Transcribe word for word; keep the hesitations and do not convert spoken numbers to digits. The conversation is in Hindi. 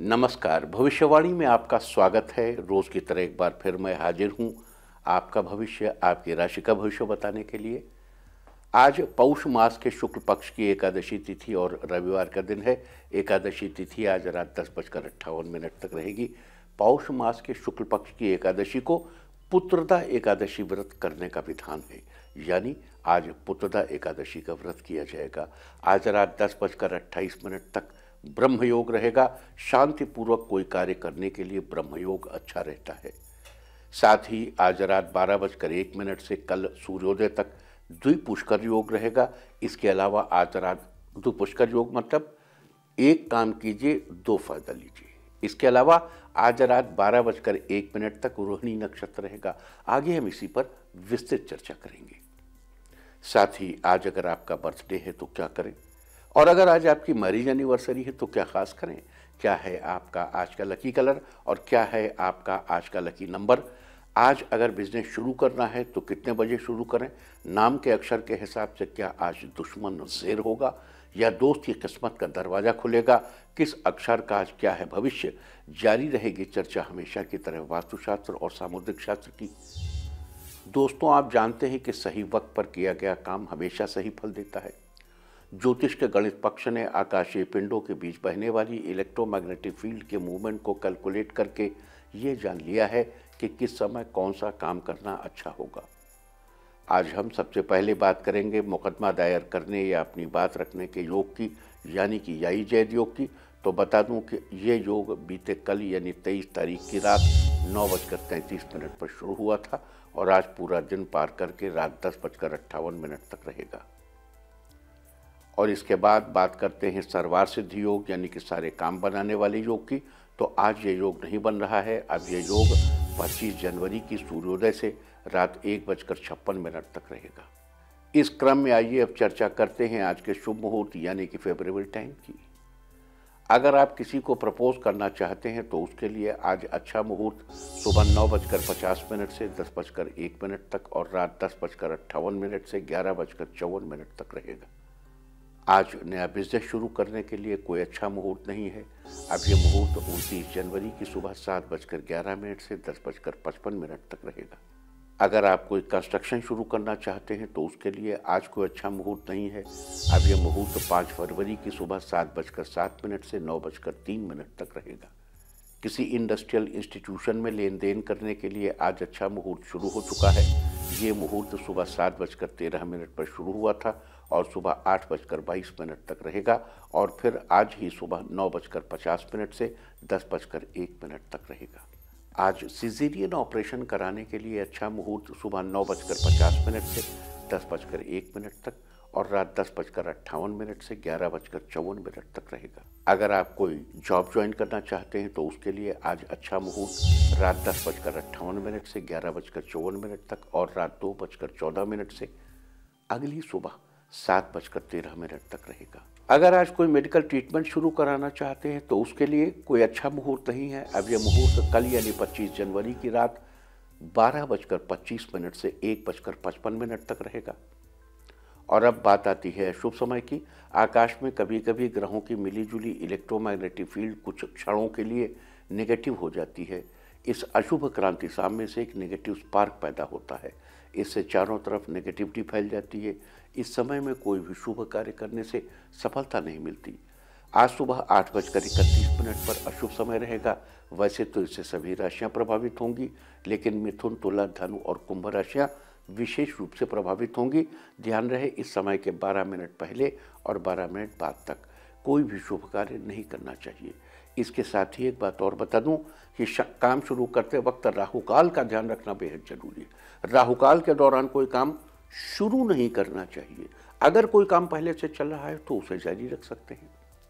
नमस्कार। भविष्यवाणी में आपका स्वागत है। रोज की तरह एक बार फिर मैं हाजिर हूं आपका भविष्य, आपकी राशि का भविष्य बताने के लिए। आज पौष मास के शुक्ल पक्ष की एकादशी तिथि और रविवार का दिन है। एकादशी तिथि आज रात दस बजकर अट्ठावन मिनट तक रहेगी। पौष मास के शुक्ल पक्ष की एकादशी को पुत्रदा एकादशी व्रत करने का विधान है, यानी आज पुत्रदा एकादशी का व्रत किया जाएगा। आज रात दस बजकर अट्ठाईस मिनट तक ब्रह्म योग रहेगा। शांतिपूर्वक कोई कार्य करने के लिए ब्रह्म योग अच्छा रहता है। साथ ही आज रात बारह बजकर एक मिनट से कल सूर्योदय तक द्विपुष्कर योग रहेगा। इसके अलावा आज रात द्विपुष्कर योग मतलब एक काम कीजिए दो फायदा लीजिए। इसके अलावा आज रात बारह बजकर एक मिनट तक रोहिणी नक्षत्र रहेगा। आगे हम इसी पर विस्तृत चर्चा करेंगे। साथ ही आज अगर आपका बर्थडे है तो क्या करें, और अगर आज आपकी मैरिज एनिवर्सरी है तो क्या खास करें, क्या है आपका आज का लकी कलर और क्या है आपका आज का लकी नंबर। आज अगर बिजनेस शुरू करना है तो कितने बजे शुरू करें, नाम के अक्षर के हिसाब से क्या आज दुश्मन ज़ेर होगा या दोस्त की किस्मत का दरवाज़ा खुलेगा, किस अक्षर का आज क्या है भविष्य। जारी रहेगी चर्चा हमेशा की तरह वास्तुशास्त्र और सामुद्रिक शास्त्र की। दोस्तों, आप जानते हैं कि सही वक्त पर किया गया काम हमेशा सही फल देता है। ज्योतिष के गणित पक्ष ने आकाशीय पिंडों के बीच बहने वाली इलेक्ट्रोमैग्नेटिक फील्ड के मूवमेंट को कैलकुलेट करके ये जान लिया है कि किस समय कौन सा काम करना अच्छा होगा। आज हम सबसे पहले बात करेंगे मुकदमा दायर करने या अपनी बात रखने के योग की, यानी कि याई जैद योग की। तो बता दूं कि ये योग बीते कल यानी तेईस तारीख की रात नौ बजकर तैंतीस मिनट पर शुरू हुआ था और आज पूरा दिन पार करके रात दस बजकर अट्ठावन मिनट तक रहेगा। और इसके बाद बात करते हैं सर्वार सिद्धि योग, यानी कि सारे काम बनाने वाले योग की। तो आज ये योग नहीं बन रहा है। अब ये योग पच्चीस जनवरी की सूर्योदय से रात एक बजकर छप्पन मिनट तक रहेगा। इस क्रम में आइए अब चर्चा करते हैं आज के शुभ मुहूर्त यानी कि फेवरेबल टाइम की। अगर आप किसी को प्रपोज करना चाहते हैं तो उसके लिए आज अच्छा मुहूर्त सुबह नौ बजकर पचास मिनट से दस बजकर एक मिनट तक और रात दस बजकर अट्ठावन मिनट से ग्यारह बजकर चौवन मिनट तक रहेगा। आज नया बिजनेस शुरू करने के लिए कोई अच्छा मुहूर्त नहीं है। अब ये मुहूर्त उनतीस जनवरी की सुबह सात बजकर ग्यारह मिनट से दस बजकर पचपन मिनट तक रहेगा। अगर आप कोई कंस्ट्रक्शन शुरू करना चाहते हैं तो उसके लिए आज कोई अच्छा मुहूर्त नहीं है। अब ये मुहूर्त पाँच फरवरी की सुबह सात बजकर सात मिनट से नौ बजकर तीन मिनट तक रहेगा। किसी इंडस्ट्रियल इंस्टीट्यूशन में लेन देन करने के लिए आज अच्छा मुहूर्त शुरू हो चुका है। ये मुहूर्त सुबह सात बजकर तेरह मिनट पर शुरू हुआ था और सुबह आठ बजकर बाईस मिनट तक रहेगा और फिर आज ही सुबह नौ बजकर पचास मिनट से दस बजकर एक मिनट तक रहेगा। आज सिजेरियन ऑपरेशन कराने के लिए अच्छा मुहूर्त सुबह नौ बजकर पचास मिनट से दस बजकर एक मिनट तक और रात दस बजकर अट्ठावन मिनट से ग्यारह बजकर चौवन मिनट तक रहेगा। अगर आप कोई जॉब ज्वाइन करना चाहते हैं तो उसके लिए आज अच्छा मुहूर्त रात दस बजकर अट्ठावन मिनट से ग्यारह बजकर चौवन मिनट तक और रात दो बजकर चौदह मिनट से अगली सुबह सात बजकर तेरह मिनट तक रहेगा। अगर आज कोई मेडिकल ट्रीटमेंट शुरू कराना चाहते हैं तो उसके लिए कोई अच्छा मुहूर्त नहीं है। अब यह मुहूर्त कल यानी पच्चीस जनवरी की रात बारह बजकर पच्चीस मिनट से एक बजकर पचपन मिनट तक रहेगा। और अब बात आती है शुभ समय की। आकाश में कभी कभी ग्रहों की मिलीजुली इलेक्ट्रोमैग्नेटिक फील्ड कुछ क्षणों के लिए नेगेटिव हो जाती है। इस अशुभ क्रांति सामने से एक नेगेटिव स्पार्क पैदा होता है। इससे चारों तरफ नेगेटिविटी फैल जाती है। इस समय में कोई भी शुभ कार्य करने से सफलता नहीं मिलती। आज सुबह आठ बजकर इकतीस मिनट पर अशुभ समय रहेगा। वैसे तो इससे सभी राशियां प्रभावित होंगी, लेकिन मिथुन, तुला, धनु और कुंभ राशियां विशेष रूप से प्रभावित होंगी। ध्यान रहे इस समय के बारह मिनट पहले और बारह मिनट बाद तक कोई भी शुभ कार्य नहीं करना चाहिए। इसके साथ ही एक बात और बता दूं कि काम शुरू करते वक्त राहुकाल का ध्यान रखना बेहद जरूरी है। राहुकाल के दौरान कोई काम शुरू नहीं करना चाहिए। अगर कोई काम पहले से चल रहा है तो उसे जारी रख सकते हैं।